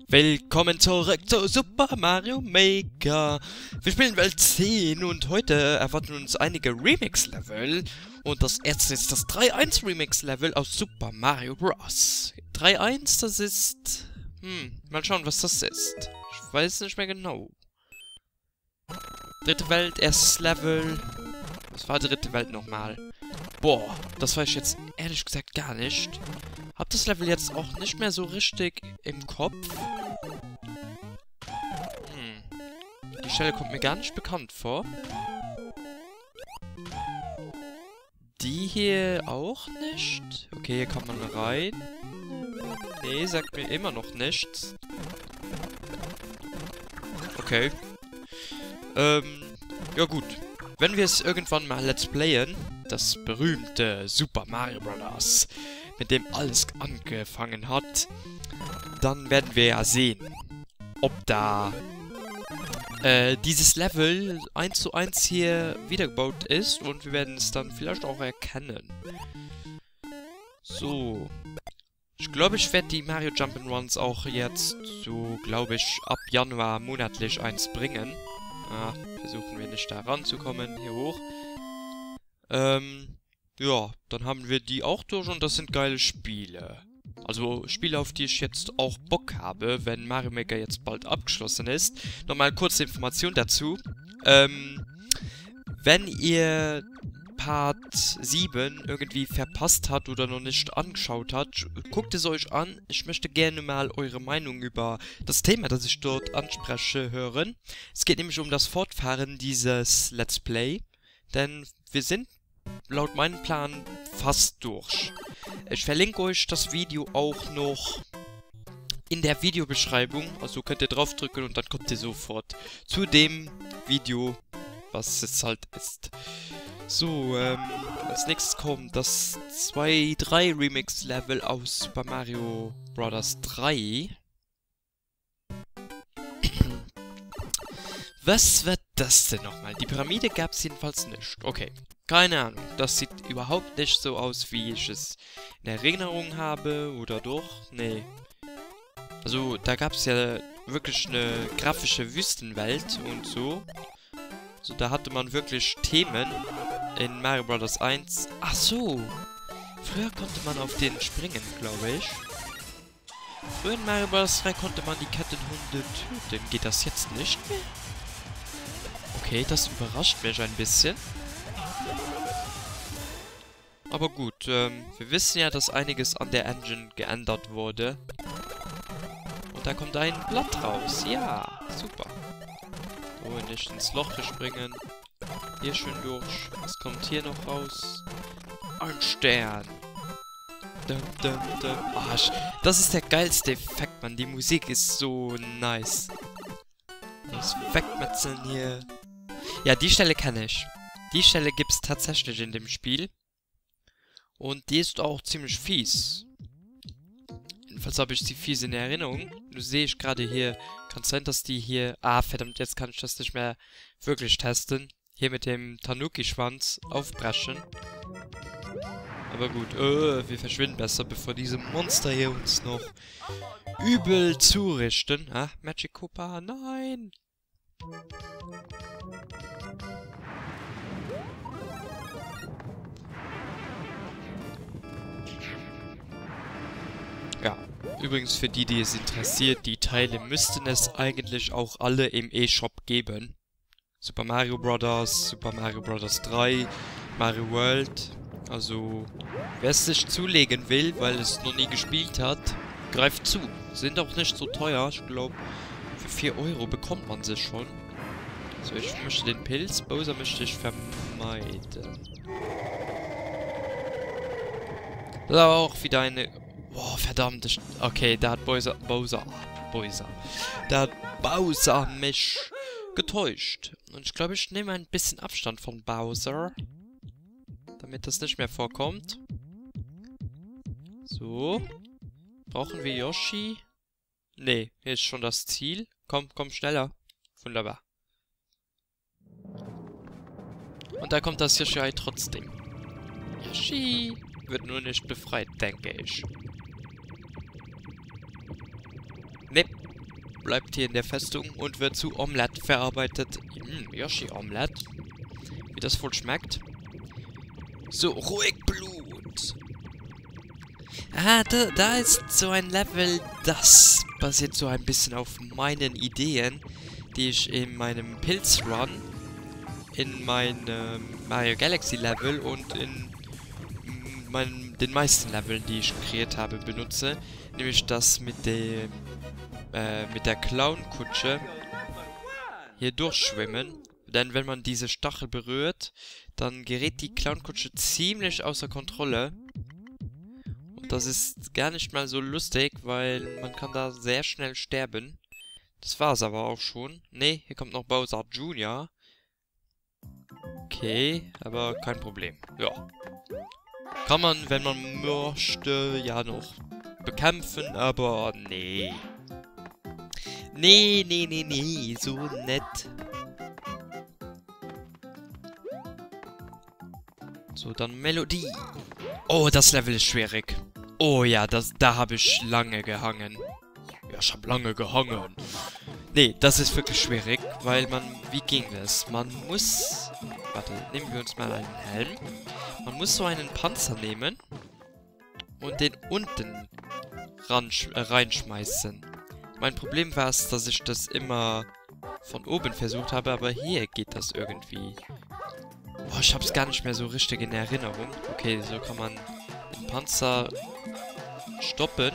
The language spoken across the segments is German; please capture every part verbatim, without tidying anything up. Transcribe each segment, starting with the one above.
Willkommen zurück zu Super Mario Maker. Wir spielen Welt zehn und heute erwarten uns einige Remix-Level. Und das erste ist das drei eins Remix-Level aus Super Mario Bros. drei eins, das ist... Hm, mal schauen, was das ist. Ich weiß nicht mehr genau. Dritte Welt, erstes Level. Was war dritte Welt nochmal? Boah, das weiß ich jetzt ehrlich gesagt gar nicht. Hab das Level jetzt auch nicht mehr so richtig im Kopf. Hm. Die Stelle kommt mir gar nicht bekannt vor. Die hier auch nicht. Okay, hier kann man rein. Nee, sagt mir immer noch nichts. Okay. Ähm, ja gut. Wenn wir es irgendwann mal let's playen, das berühmte Super Mario Bros., mit dem alles angefangen hat, dann werden wir ja sehen, ob da äh, dieses Level eins zu eins hier wiedergebaut ist und wir werden es dann vielleicht auch erkennen. So. Ich glaube, ich werde die Mario Jump'n'Runs auch jetzt, so glaube ich, ab Januar monatlich eins bringen. Ah, versuchen wir nicht da ranzukommen, hier hoch. Ähm... Ja, dann haben wir die auch durch und das sind geile Spiele. Also Spiele, auf die ich jetzt auch Bock habe, wenn Mario Maker jetzt bald abgeschlossen ist. Nochmal kurze Information dazu. Ähm, wenn ihr Part sieben irgendwie verpasst habt oder noch nicht angeschaut habt, guckt es euch an. Ich möchte gerne mal eure Meinung über das Thema, das ich dort anspreche, hören. Es geht nämlich um das Fortfahren dieses Let's Play. Denn wir sind laut meinem Plan fast durch. Ich verlinke euch das Video auch noch in der Videobeschreibung. Also könnt ihr draufdrücken und dann kommt ihr sofort zu dem Video, was es halt ist. So, ähm, als nächstes kommt das zwei drei Remix Level aus Super Mario Bros. drei. Was wird das denn nochmal? Die Pyramide gab es jedenfalls nicht. Okay, keine Ahnung. Das sieht überhaupt nicht so aus, wie ich es in Erinnerung habe. Oder doch? Nee. Also, da gab es ja wirklich eine grafische Wüstenwelt und so. Also, da hatte man wirklich Themen in Mario Bros. eins. Ach so. Früher konnte man auf den springen, glaube ich. Früher in Mario Bros. drei konnte man die Kettenhunde töten. Geht das jetzt nicht mehr? Okay, das überrascht mich ein bisschen. Aber gut, ähm, wir wissen ja, dass einiges an der Engine geändert wurde. Und da kommt ein Blatt raus. Ja, super. So, nicht ins Loch springen. Hier schön durch. Was kommt hier noch raus? Ein Stern. Dum, dum, dum. Oh, das ist der geilste Effekt, Mann. Die Musik ist so nice. Das Wegmetzeln hier. Ja, die Stelle kenne ich. Die Stelle gibt es tatsächlich in dem Spiel. Und die ist auch ziemlich fies. Jedenfalls habe ich sie fies in Erinnerung. Du sehe ich gerade hier. Kann sein, dass die hier... Ah, verdammt, jetzt kann ich das nicht mehr wirklich testen. Hier mit dem Tanuki-Schwanz aufbrechen. Aber gut, äh, wir verschwinden besser, bevor diese Monster hier uns noch übel zurichten. Ah, Magic Koopa, nein! Ja, übrigens für die, die es interessiert, die Teile müssten es eigentlich auch alle im E-Shop geben. Super Mario Bros., Super Mario Bros. drei, Mario World. Also, wer es sich zulegen will, weil es noch nie gespielt hat, greift zu. Sind auch nicht so teuer, ich glaube, für vier Euro bekommt man sie schon. So, ich möchte den Pilz, Bowser möchte ich vermeiden. Das ist aber auch wieder eine... Boah, verdammt. Ich, okay, da hat Bowser... Bowser... Bowser... Da hat Bowser mich getäuscht. Und ich glaube, ich nehme ein bisschen Abstand von Bowser. Damit das nicht mehr vorkommt. So. Brauchen wir Yoshi? Nee, hier ist schon das Ziel. Komm, komm, schneller. Wunderbar. Und da kommt das Yoshi trotzdem. Yoshi wird nur nicht befreit, denke ich. Ne, bleibt hier in der Festung und wird zu Omelette verarbeitet. Hm, Yoshi-Omelette. Wie das wohl schmeckt. So, ruhig Blut. Ah, da, da ist so ein Level, das basiert so ein bisschen auf meinen Ideen, die ich in meinem Pilzrun, in meinem Mario Galaxy Level und in meinen, den meisten Leveln, die ich kreiert habe, benutze. Nämlich das mit dem, äh, mit der Clown-Kutsche hier durchschwimmen. Denn wenn man diese Stachel berührt, dann gerät die Clown-Kutsche ziemlich außer Kontrolle. Und das ist gar nicht mal so lustig, weil man kann da sehr schnell sterben. Das war's aber auch schon. Ne, hier kommt noch Bowser Junior Okay, aber kein Problem. Ja. Kann man, wenn man möchte, ja noch bekämpfen, aber nee. Nee, nee, nee, nee, so nett. So, dann Melodie. Oh, das Level ist schwierig. Oh ja, das, da habe ich lange gehangen. Ja, ich habe lange gehangen. Nee, das ist wirklich schwierig, weil man... Wie ging das? Man muss... Warte, nehmen wir uns mal einen Helm. Man muss so einen Panzer nehmen und den unten ran, äh, reinschmeißen. Mein Problem war es, dass ich das immer von oben versucht habe, aber hier geht das irgendwie. Oh, ich habe es gar nicht mehr so richtig in Erinnerung. Okay, so kann man den Panzer stoppen.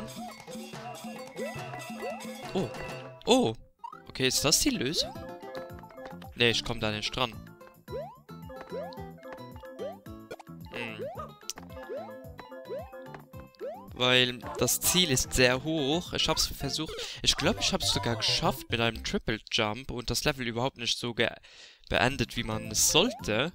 Oh. Oh. Okay, ist das die Lösung? Nee, ich komme da nicht dran. Hm. Weil das Ziel ist sehr hoch. Ich habe es versucht. Ich glaube, ich habe es sogar geschafft mit einem Triple Jump und das Level überhaupt nicht so beendet, wie man es sollte.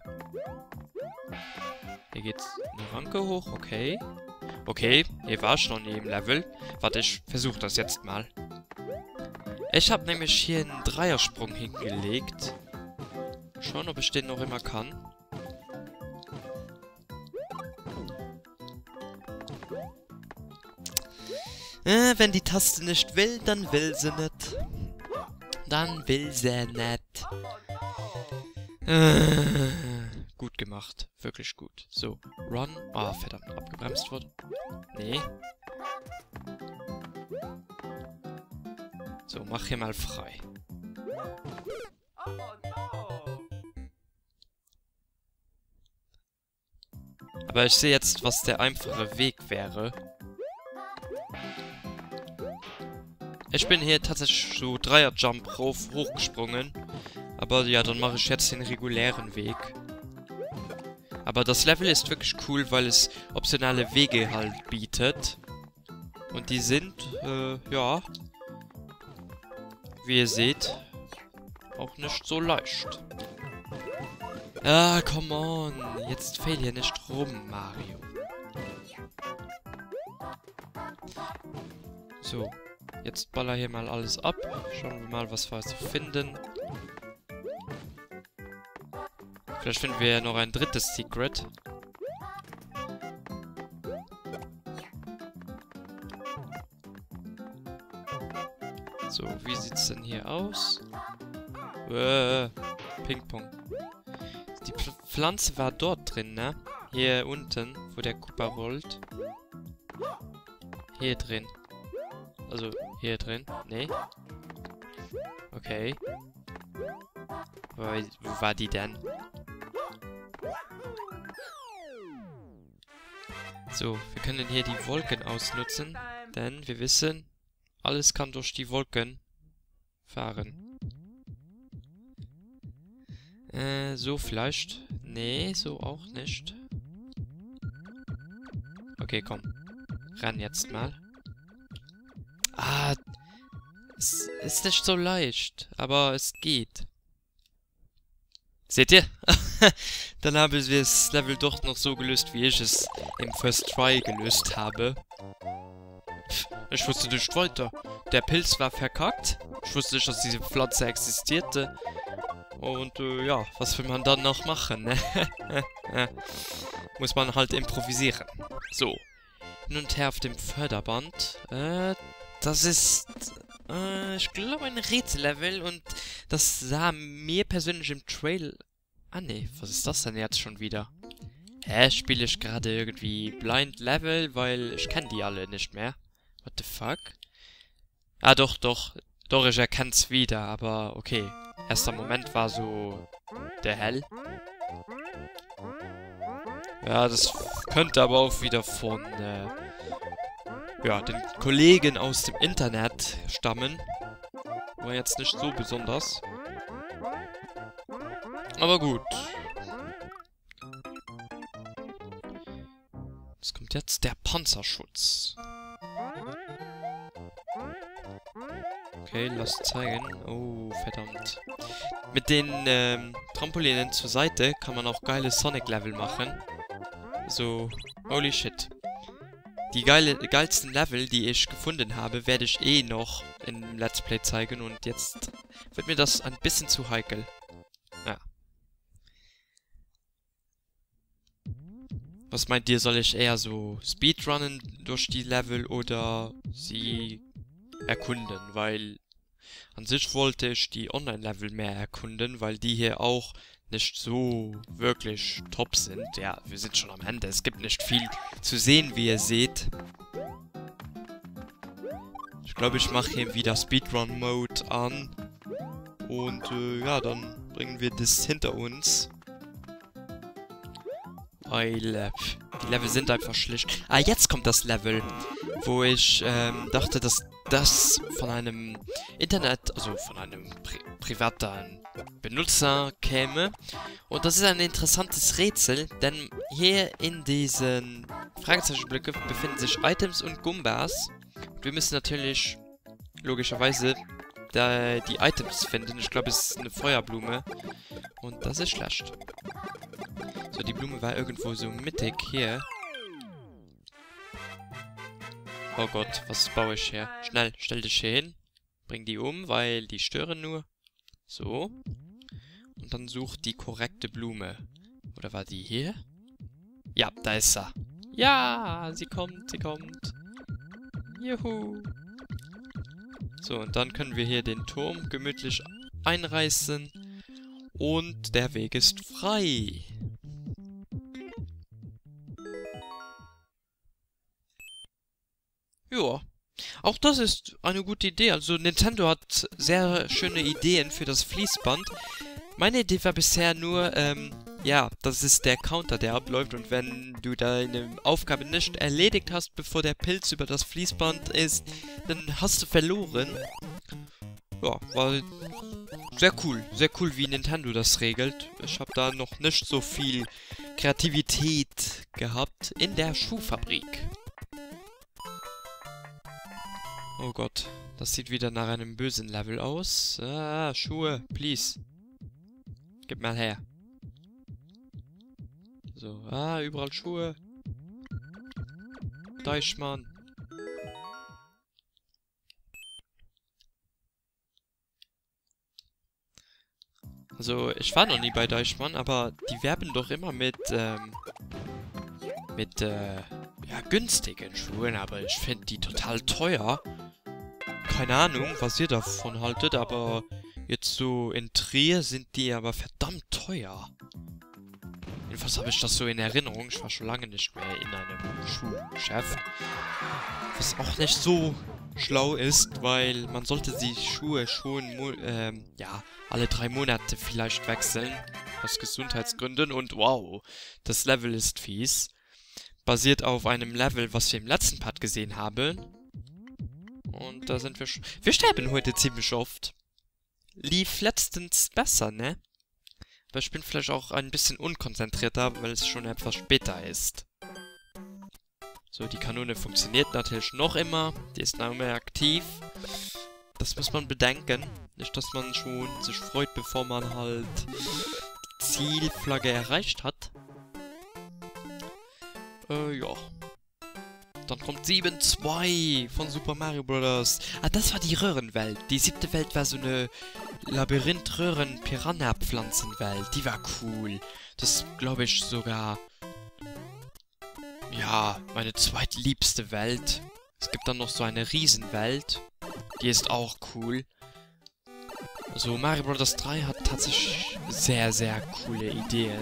Hier geht's eine Ranke hoch, okay. Okay, hier war schon im Level. Warte, ich versuche das jetzt mal. Ich habe nämlich hier einen Dreiersprung hingelegt. Schauen, ob ich den noch immer kann. Äh, wenn die Taste nicht will, dann will sie nicht. Dann will sie nicht. Äh, gut gemacht. Wirklich gut. So, run. Ah, oh, verdammt. Abgebremst worden. Nee. So, mach hier mal frei. Aber ich sehe jetzt, was der einfache Weg wäre. Ich bin hier tatsächlich so Dreier-Jump rauf, hochgesprungen. Aber ja, dann mache ich jetzt den regulären Weg. Aber das Level ist wirklich cool, weil es optionale Wege halt bietet. Und die sind, äh, ja... wie ihr seht, auch nicht so leicht. Ah, come on. Jetzt fail hier nicht rum, Mario. So, jetzt baller hier mal alles ab. Schauen wir mal, was wir so finden. Vielleicht finden wir ja noch ein drittes Secret. So, wie sieht's denn hier aus? Äh, Ping-Pong. Die Pl Pflanze war dort drin, ne? Hier unten, wo der Koopa rollt. Hier drin. Also, hier drin. Nee. Okay. Wo, wo war die denn? So, wir können hier die Wolken ausnutzen. Denn wir wissen... alles kann durch die Wolken fahren. Äh, so vielleicht? Nee, so auch nicht. Okay, komm. Renn jetzt mal. Ah, es ist nicht so leicht, aber es geht. Seht ihr? Dann haben wir das Level doch noch so gelöst, wie ich es im First Try gelöst habe. Ich wusste nicht weiter. Der Pilz war verkackt. Ich wusste nicht, dass diese Pflanze existierte. Und äh, ja, was will man dann noch machen, ne? Muss man halt improvisieren. So. Hin und her auf dem Förderband. Äh, das ist Äh, ich glaube ein Rätsellevel und das sah mir persönlich im Trail... Ah ne, was ist das denn jetzt schon wieder? Hä, spiele ich gerade irgendwie Blind Level, weil ich kenne die alle nicht mehr. What the fuck? Ah doch, doch. Doch, ich erkenne es wieder, aber okay. Erster Moment war so... der Hell. Ja, das könnte aber auch wieder von... Äh, ja, den Kollegen aus dem Internet stammen. War jetzt nicht so besonders. Aber gut. Es kommt jetzt der Panzerschutz. Okay, lass zeigen. Oh, verdammt. Mit den ähm, Trampolinen zur Seite kann man auch geile Sonic-Level machen. So, holy shit. Die geile, geilsten Level, die ich gefunden habe, werde ich eh noch im Let's Play zeigen. Und jetzt wird mir das ein bisschen zu heikel. Ja. Was meint ihr, soll ich eher so speedrunnen durch die Level oder sie erkunden? Weil an sich wollte ich die Online-Level mehr erkunden, weil die hier auch nicht so wirklich top sind. Ja, wir sind schon am Ende. Es gibt nicht viel zu sehen, wie ihr seht. Ich glaube, ich mache hier wieder Speedrun-Mode an. Und äh, ja, dann bringen wir das hinter uns. Weil äh, die Level sind einfach schlicht. Ah, jetzt kommt das Level, wo ich ähm, dachte, dass das von einem Internet, also von einem Pri privaten Benutzer käme. Und das ist ein interessantes Rätsel, denn hier in diesen Fragezeichenblöcken befinden sich Items und Gumbas. Und wir müssen natürlich logischerweise da die Items finden. Ich glaube, es ist eine Feuerblume. Und das ist schlecht. So, die Blume war irgendwo so mittig hier. Oh Gott, was baue ich hier? Schnell, stell dich hier hin. Bring die um, weil die stören nur. So. Und dann such die korrekte Blume. Oder war die hier? Ja, da ist sie. Ja, sie kommt, sie kommt. Juhu. So, und dann können wir hier den Turm gemütlich einreißen. Und der Weg ist frei. Ja, auch das ist eine gute Idee. Also Nintendo hat sehr schöne Ideen für das Fließband. Meine Idee war bisher nur, ähm, ja, das ist der Counter, der abläuft. Und wenn du deine Aufgabe nicht erledigt hast, bevor der Pilz über das Fließband ist, dann hast du verloren. Ja, war sehr cool. Sehr cool, wie Nintendo das regelt. Ich habe da noch nicht so viel Kreativität gehabt in der Schuhfabrik. Oh Gott, das sieht wieder nach einem bösen Level aus. Ah, Schuhe, please. Gib mal her. So, ah, überall Schuhe. Deichmann. Also, ich war noch nie bei Deichmann, aber die werben doch immer mit, ähm, mit, äh, ja, günstigen Schuhen, aber ich finde die total teuer. Keine Ahnung, was ihr davon haltet, aber jetzt so in Trier sind die aber verdammt teuer. Jedenfalls habe ich das so in Erinnerung. Ich war schon lange nicht mehr in einem Schuhgeschäft. Was auch nicht so schlau ist, weil man sollte die Schuhe schon, ähm, ja, alle drei Monate vielleicht wechseln. Aus Gesundheitsgründen. Und wow, das Level ist fies. Basiert auf einem Level, was wir im letzten Part gesehen haben. Und da sind wir schon... Wir sterben heute ziemlich oft. Lief letztens besser, ne? Aber ich bin vielleicht auch ein bisschen unkonzentrierter, weil es schon etwas später ist. So, die Kanone funktioniert natürlich noch immer. Die ist noch immer aktiv. Das muss man bedenken. Nicht, dass man schon sich freut, bevor man halt die Zielflagge erreicht hat. Äh, ja. Dann kommt sieben zwei von Super Mario Bros. Ah, das war die Röhrenwelt. Die siebte Welt war so eine Labyrinth-Röhren-Piranha-Pflanzenwelt. Die war cool. Das glaube ich sogar... Ja, meine zweitliebste Welt. Es gibt dann noch so eine Riesenwelt. Die ist auch cool. Also Mario Bros. drei hat tatsächlich sehr, sehr coole Ideen.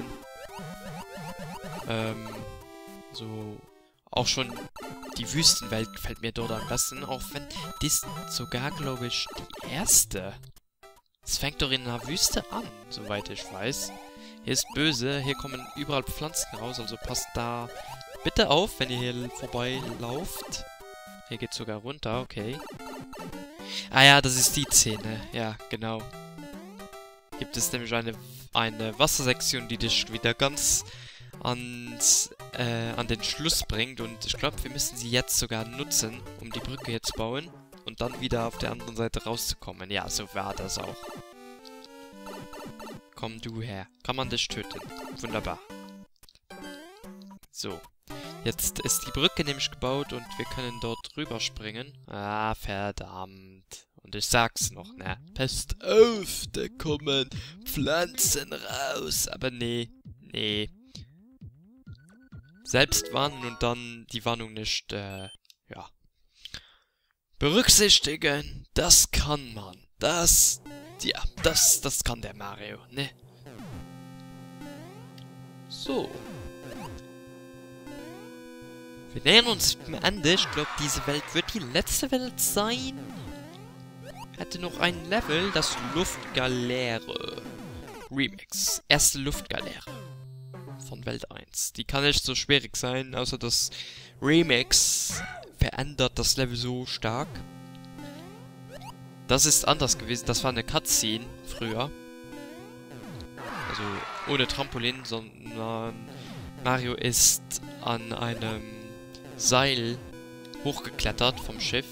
Ähm, so auch schon die Wüstenwelt gefällt mir dort am besten, auch wenn das sogar, glaube ich, die erste. Es fängt doch in einer Wüste an, soweit ich weiß. Hier ist böse, hier kommen überall Pflanzen raus, also passt da bitte auf, wenn ihr hier vorbeilauft. Hier geht's sogar runter, okay. Ah ja, das ist die Szene, ja, genau. Gibt es nämlich eine, eine Wassersektion, die dich wieder ganz ans, äh, an den Schluss bringt. Und ich glaube, wir müssen sie jetzt sogar nutzen, um die Brücke hier zu bauen. Und dann wieder auf der anderen Seite rauszukommen. Ja, so war das auch. Komm du her. Kann man dich töten. Wunderbar. So. Jetzt ist die Brücke nämlich gebaut und wir können dort rüberspringen. Ah, verdammt. Und ich sag's noch, ne? Passt auf, da kommen Pflanzen raus. Aber nee, nee. Selbst warnen und dann die Warnung nicht, äh, ja. Berücksichtigen, das kann man. Das, ja, das, das kann der Mario, ne? So. Wir nähern uns dem Ende. Ich glaube, diese Welt wird die letzte Welt sein. Hätte noch ein Level, das Luftgaleere. Remix. Erste Luftgaleere. Von Welt eins. Die kann nicht so schwierig sein, außer das Remix verändert das Level so stark. Das ist anders gewesen. Das war eine Cutscene früher. Also ohne Trampolin, sondern Mario ist an einem Seil hochgeklettert vom Schiff.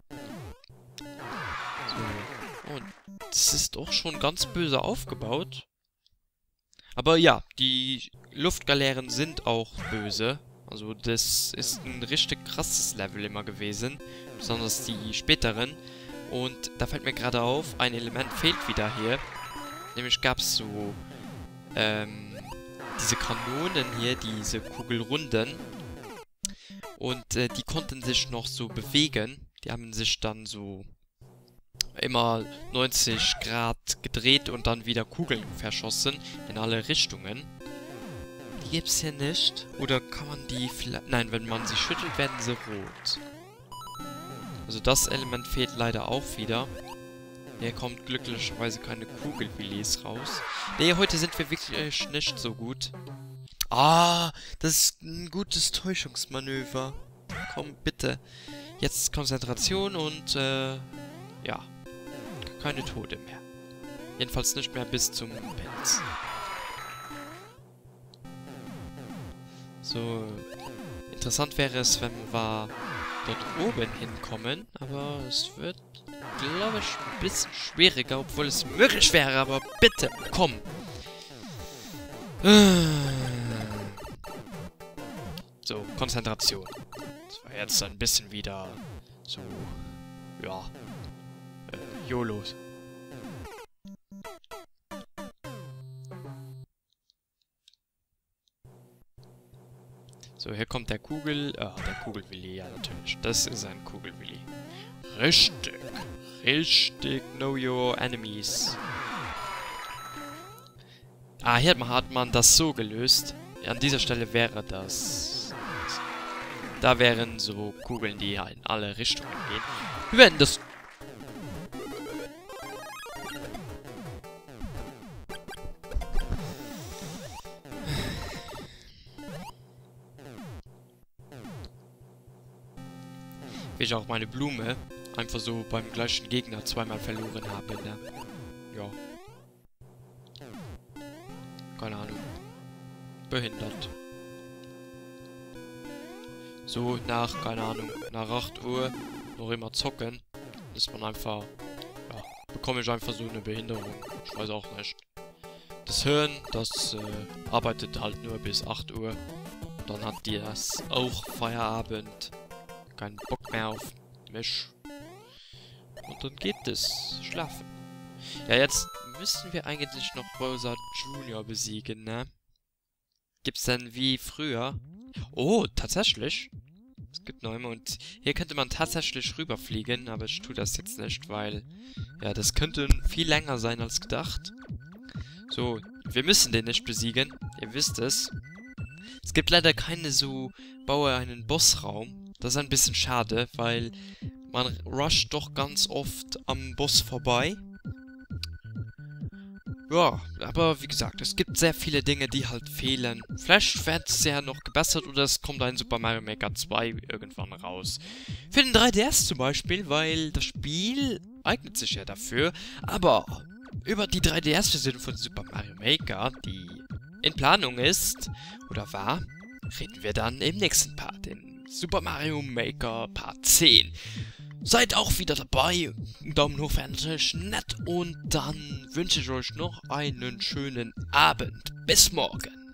So. Und das ist auch schon ganz böse aufgebaut. Aber ja, die Luftgaleeren sind auch böse. Also das ist ein richtig krasses Level immer gewesen. Besonders die späteren. Und da fällt mir gerade auf, ein Element fehlt wieder hier. Nämlich gab es so ähm, diese Kanonen hier, diese Kugelrunden. Und äh, die konnten sich noch so bewegen. Die haben sich dann so immer neunzig Grad gedreht und dann wieder Kugeln verschossen in alle Richtungen. Die gibt es hier nicht. Oder kann man die vielleicht... Nein, wenn man sie schüttelt, werden sie rot. Also das Element fehlt leider auch wieder. Hier kommt glücklicherweise keine Kugelwillis raus. Nee, heute sind wir wirklich nicht so gut. Ah, das ist ein gutes Täuschungsmanöver. Komm, bitte. Jetzt Konzentration und, äh, ja. Keine Tode mehr. Jedenfalls nicht mehr bis zum Pilz. So, interessant wäre es, wenn wir dort oben hinkommen, aber es wird, glaube ich, ein bisschen schwieriger, obwohl es möglich wäre, aber bitte, komm. So, Konzentration. Das war jetzt ein bisschen wieder so, ja, äh, YOLO. So, hier kommt der Kugel... Ah, der Kugelwilli, ja, natürlich. Das ist ein Kugelwilli. Richtig. Richtig, know your enemies. Ah, hier hat man das so gelöst. An dieser Stelle wäre das... Da wären so Kugeln, die in alle Richtungen gehen. Wir werden das... Wie ich auch meine Blume einfach so beim gleichen Gegner zweimal verloren habe, ne? Ja. Keine Ahnung. Behindert. So nach, keine Ahnung, nach acht Uhr noch immer zocken, ist man einfach, ja, bekomme ich einfach so eine Behinderung. Ich weiß auch nicht. Das Hirn, das äh, arbeitet halt nur bis acht Uhr. Dann hat die das auch Feierabend. Keinen Bock mehr auf mich. Und dann geht es. Schlafen. Ja, jetzt müssen wir eigentlich noch Bowser Junior besiegen, ne? Gibt's denn wie früher? Oh, tatsächlich. Es gibt noch immer und hier könnte man tatsächlich rüberfliegen, aber ich tue das jetzt nicht, weil ja, das könnte viel länger sein als gedacht. So, wir müssen den nicht besiegen, ihr wisst es. Es gibt leider keine so, baue einen Bossraum. Das ist ein bisschen schade, weil man rusht doch ganz oft am Boss vorbei. Ja, aber wie gesagt, es gibt sehr viele Dinge, die halt fehlen. Vielleicht wird es ja noch gebessert oder es kommt ein Super Mario Maker zwei irgendwann raus. Für den drei D S zum Beispiel, weil das Spiel eignet sich ja dafür. Aber über die drei D S-Version von Super Mario Maker, die in Planung ist, oder war, reden wir dann im nächsten Part, in Super Mario Maker Part zehn. Seid auch wieder dabei. Daumen hoch, wäre natürlich nett. Und dann wünsche ich euch noch einen schönen Abend. Bis morgen.